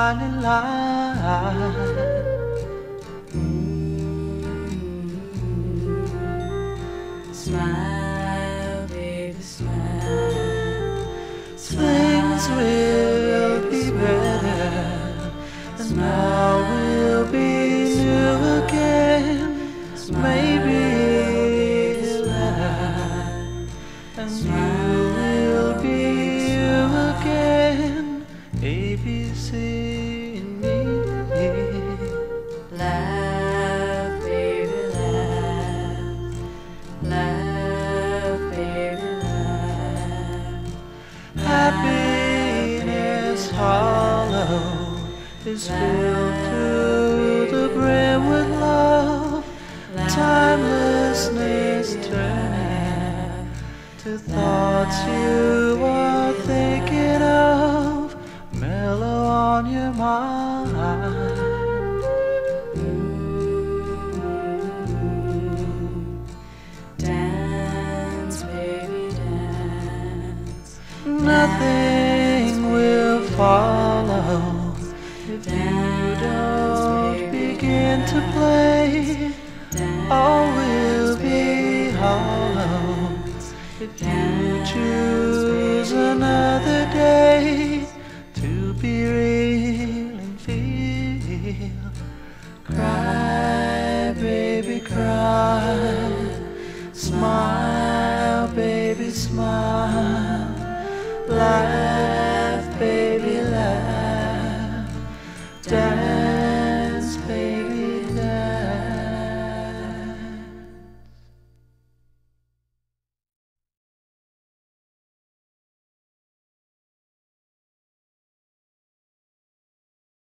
smiling light. Smile, baby, smile. Things will be better, and now we'll be new again. Maybe it's better, and you will be you again. A, B, C, and E. Laugh, baby, laugh. Laugh, baby, laugh. Happiness hollow is filled to the brim with love. Timelessness turning to thoughts you are thinking of. Mellow on your mind. Dance, baby, dance. Nothing will follow if you don't begin to play. All will be hollow if you choose another day to be real and feel. Cry, baby, cry. Smile, baby, smile. Laugh.